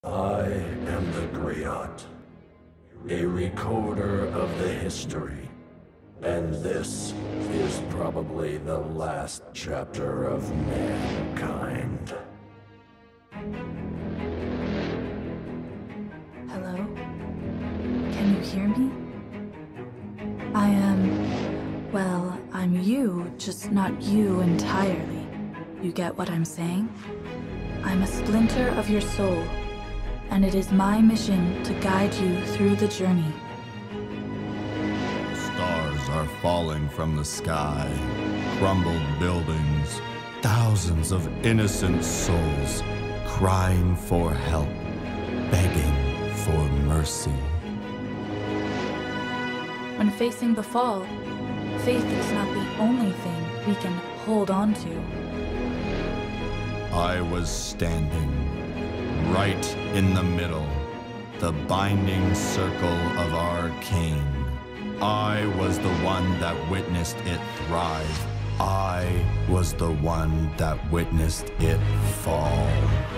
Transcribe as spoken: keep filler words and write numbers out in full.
I am the Griot, a recorder of the history, and this is probably the last chapter of mankind. Hello? Can you hear me? I am... well, I'm you, just not you entirely. You get what I'm saying? I'm a splinter of your soul, and it is my mission to guide you through the journey. Stars are falling from the sky, crumbled buildings, thousands of innocent souls crying for help, begging for mercy. When facing the fall, faith is not the only thing we can hold on to. I was standing right in the middle, the binding circle of Arcane. I was the one that witnessed it thrive. I was the one that witnessed it fall.